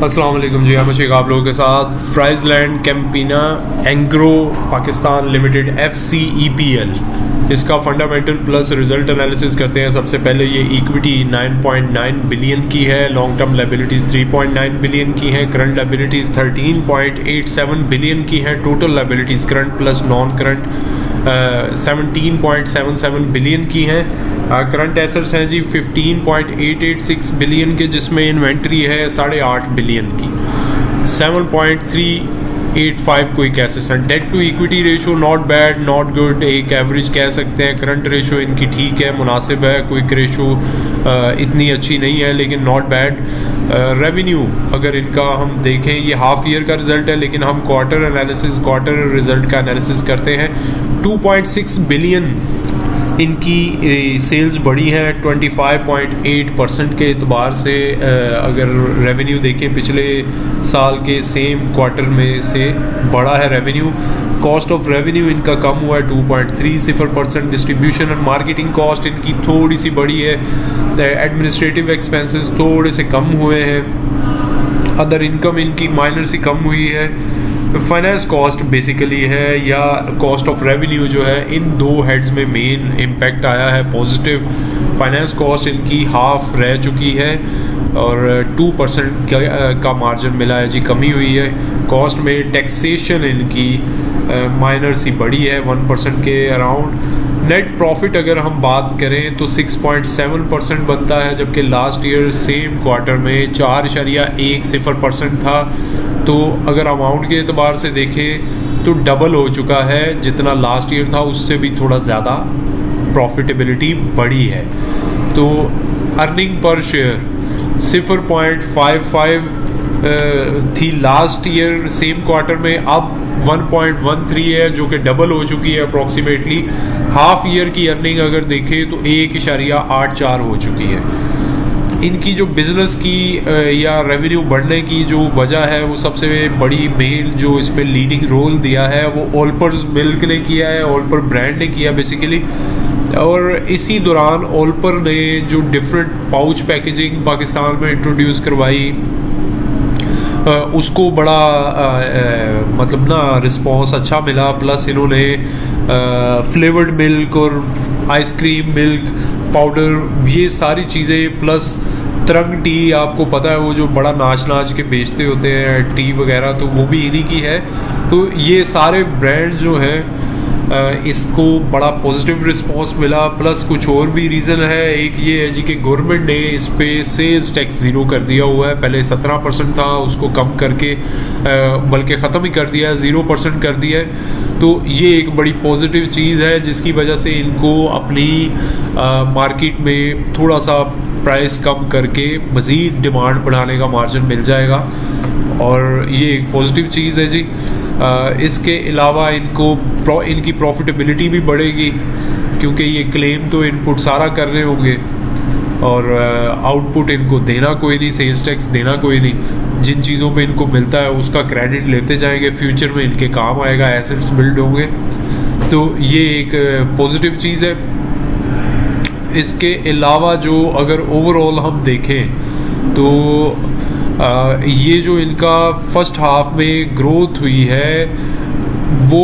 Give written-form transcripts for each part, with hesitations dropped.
अस्सलाम वालेकुम जी, हम शेख आप लोगों के साथ Friesland Campina Engro Pakistan limited FCEPL इसका फंडामेंटल प्लस रिजल्ट एनालिसिस करते हैं। सबसे पहले ये इक्विटी 9.9 बिलियन की है, लॉन्ग टर्म लायबिलिटीज़ 3.9 बिलियन की हैं, करंट लायबिलिटीज़ 13.87 बिलियन की हैं, total liabilities current plus non current 17.77 billion की हैं। करंट एसेट्स हैं जी 15.886 बिलियन के, जिसमें इन्वेंट्री है 8.5 बिलियन की। 7.385 क्विक एसेट्स हैं। Debt to equity ratio not bad not good, एक एवरेज कह सकते हैं। करंट रेशो इनकी ठीक है, मुनासिब है। क्विक रेशो इतनी अच्छी नहीं है लेकिन नॉट बैड। रेवेन्यू अगर इनका हम देखें, ये हाफ ईयर का रिजल्ट है लेकिन हम क्वार्टर रिजल्ट का एनालिसिस करते हैं। 2.6 बिलियन इनकी सेल्स बढ़ी है 25.8% के एतबार से। अगर रेवेन्यू देखें पिछले साल के सेम क्वार्टर में से बढ़ा है रेवेन्यू। कॉस्ट ऑफ रेवेन्यू इनका कम हुआ है 2.30%। डिस्ट्रीब्यूशन एंड मार्केटिंग कॉस्ट इनकी थोड़ी सी बढ़ी है। एडमिनिस्ट्रेटिव एक्सपेंसेस थोड़े से कम हुए हैं। अदर इनकम इनकी माइनर सी कम हुई है। फाइनेंस कॉस्ट बेसिकली है या कॉस्ट ऑफ रेवेन्यू जो है, इन दो हेड्स में मेन इम्पैक्ट आया है पॉजिटिव। फाइनेंस कॉस्ट इनकी हाफ रह चुकी है और 2% का मार्जिन मिला है जी, कमी हुई है। कॉस्ट में टैक्सेशन इनकी माइनर सी बढ़ी है 1% के अराउंड। नेट प्रॉफिट अगर हम बात करें तो 6.7% बनता है, जबकि लास्ट ईयर सेम क्वार्टर में 4.10% था। तो अगर अमाउंट के एतबार से देखें तो डबल हो चुका है, जितना लास्ट ईयर था उससे भी थोड़ा ज़्यादा प्रॉफिटेबिलिटी बढ़ी है। तो अर्निंग पर शेयर 0.55 थी लास्ट ईयर सेम क्वार्टर में, अब 1.13 है जो कि डबल हो चुकी है अप्रॉक्सीमेटली। हाफ ईयर की अर्निंग अगर देखें तो 1.84 हो चुकी है। इनकी जो बिजनेस की या रेवेन्यू बढ़ने की जो वजह है, वो सबसे बड़ी मेन जो इस पर लीडिंग रोल दिया है वो ओलपर्स मिल्क ने किया है, ओलपर ब्रांड ने किया बेसिकली। और इसी दौरान ओलपर ने जो डिफरेंट पाउच पैकेजिंग पाकिस्तान में इंट्रोड्यूस करवाई, उसको बड़ा मतलब ना रिस्पॉन्स अच्छा मिला। प्लस इन्होंने फ्लेवर्ड मिल्क और आइसक्रीम मिल्क पाउडर, ये सारी चीज़ें, प्लस तरंग टी, आपको पता है वो जो बड़ा नाच के बेचते होते हैं टी वगैरह, तो वो भी इन्हीं की है। तो ये सारे ब्रांड जो हैं इसको बड़ा पॉजिटिव रिस्पांस मिला। प्लस कुछ और भी रीज़न है। एक ये है जी कि गवर्नमेंट ने इस पे सेल्स टैक्स ज़ीरो कर दिया हुआ है। पहले 17% था, उसको कम करके बल्कि ख़त्म ही कर दिया है, 0% कर दिया है। तो ये एक बड़ी पॉजिटिव चीज़ है जिसकी वजह से इनको अपनी मार्केट में थोड़ा सा प्राइस कम करके मज़ीद डिमांड बढ़ाने का मार्जिन मिल जाएगा, और ये एक पॉजिटिव चीज़ है जी। इसके अलावा इनकी प्रॉफिटेबिलिटी भी बढ़ेगी, क्योंकि ये क्लेम तो इनपुट सारा कर रहे होंगे और आउटपुट इनको देना कोई नहीं, सेल्स टैक्स देना कोई नहीं। जिन चीज़ों पे इनको मिलता है उसका क्रेडिट लेते जाएंगे, फ्यूचर में इनके काम आएगा, एसेट्स बिल्ड होंगे। तो ये एक पॉजिटिव चीज़ है। इसके अलावा जो अगर ओवरऑल हम देखें तो ये जो इनका फर्स्ट हाफ में ग्रोथ हुई है वो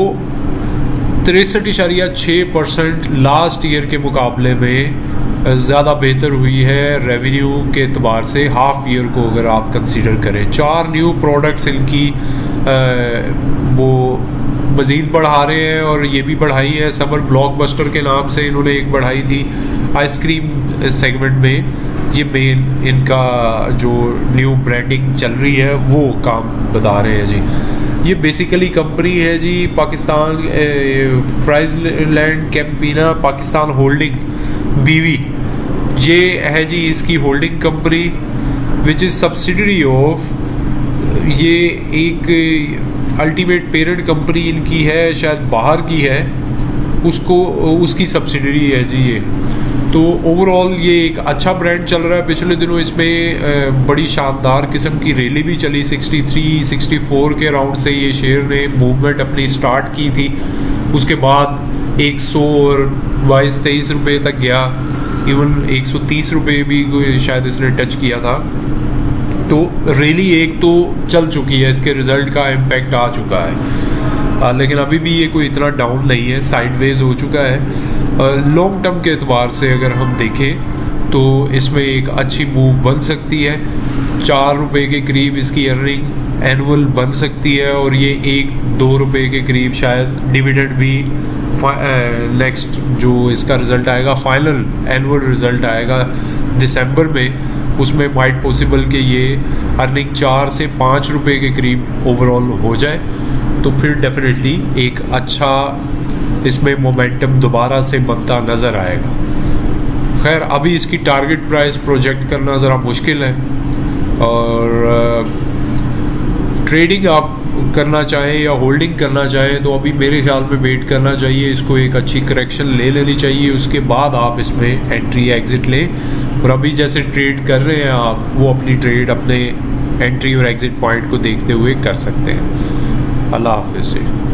63.6% लास्ट ईयर के मुकाबले में ज़्यादा बेहतर हुई है रेवेन्यू के एतबार से। हाफ ईयर को अगर आप कंसीडर करें, 4 न्यू प्रोडक्ट्स इनकी वो मज़ीद बढ़ा रहे हैं, और ये भी बढ़ाई है। समर ब्लॉकबस्टर के नाम से इन्होंने एक बढ़ाई थी आइसक्रीम सेगमेंट में। ये मेन इनका जो न्यू ब्रांडिंग चल रही है वो काम बता रहे हैं जी। ये बेसिकली कंपनी है जी Pakistan Friesland Campina Pakistan holding BV, ये है जी इसकी holding company, which is subsidiary of, ये एक अल्टीमेट पेरेंट कंपनी इनकी है, शायद बाहर की है, उसकी सब्सिडरी है जी ये। तो ओवरऑल ये एक अच्छा ब्रांड चल रहा है। पिछले दिनों इसमें बड़ी शानदार किस्म की रैली भी चली, 63-64 के राउंड से ये शेयर ने मूवमेंट अपनी स्टार्ट की थी। उसके बाद 122-23 रुपये तक गया, इवन 130 रुपये भी शायद इसने टच किया था। तो रियली एक तो चल चुकी है, इसके रिजल्ट का इम्पैक्ट आ चुका है, लेकिन अभी भी ये कोई इतना डाउन नहीं है, साइडवेज हो चुका है। लॉन्ग टर्म के एतबार से अगर हम देखें तो इसमें एक अच्छी मूव बन सकती है। 4 रुपये के करीब इसकी अर्निंग एनुअल बन सकती है, और ये 1-2 रुपये के करीब शायद डिविडेंड भी नेक्स्ट जो इसका रिज़ल्ट आएगा, फाइनल एनुअल रिज़ल्ट आएगा दिसंबर में, उसमें माइट पॉसिबल कि ये अर्निंग 4 से 5 रुपये के करीब ओवरऑल हो जाए, तो फिर डेफिनेटली एक अच्छा इसमें मोमेंटम दोबारा से बनता नज़र आएगा। खैर अभी इसकी टारगेट प्राइस प्रोजेक्ट करना ज़रा मुश्किल है, और ट्रेडिंग आप करना चाहें या होल्डिंग करना चाहें तो अभी मेरे ख्याल में वेट करना चाहिए, इसको एक अच्छी करेक्शन ले लेनी चाहिए, उसके बाद आप इसमें एंट्री एग्ज़िट लें। और अभी जैसे ट्रेड कर रहे हैं आप, वो अपनी ट्रेड अपने एंट्री और एग्ज़िट पॉइंट को देखते हुए कर सकते हैं। अल्लाह हाफ़िज़।